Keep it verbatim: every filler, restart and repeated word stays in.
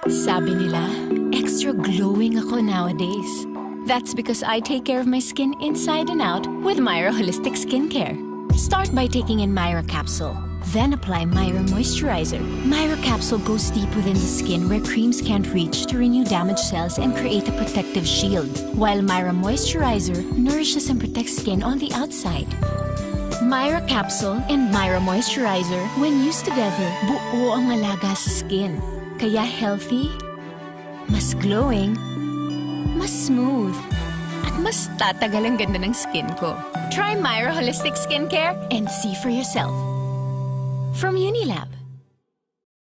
Sabi nila, extra glowing ako nowadays. That's because I take care of my skin inside and out with Myra Holistic Skincare. Start by taking in Myra Capsule. Then apply Myra Moisturizer. Myra Capsule goes deep within the skin where creams can't reach to renew damaged cells and create a protective shield. While Myra Moisturizer nourishes and protects skin on the outside. Myra Capsule and Myra Moisturizer, when used together, buo ang alaga sa skin. Kaya healthy, mas glowing, mas smooth, at mas tatagal ang ganda ng skin ko. Try Myra Holistic Skincare and see for yourself. From Unilab.